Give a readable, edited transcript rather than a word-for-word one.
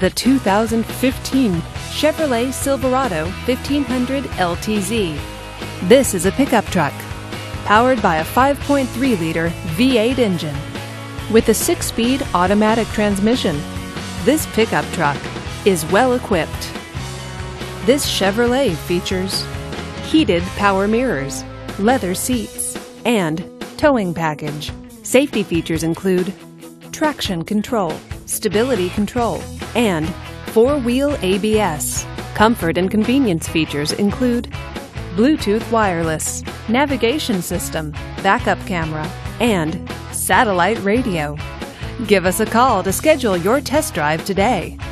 the 2015 Chevrolet Silverado 1500 LTZ. This is a pickup truck powered by a 5.3-liter V8 engine with a 6-speed automatic transmission. This pickup truck is well equipped. This Chevrolet features heated power mirrors, leather seats, and towing package. Safety features include traction control, stability control, and 4-wheel ABS. Comfort and convenience features include Bluetooth wireless, navigation system, backup camera, and satellite radio. Give us a call to schedule your test drive today.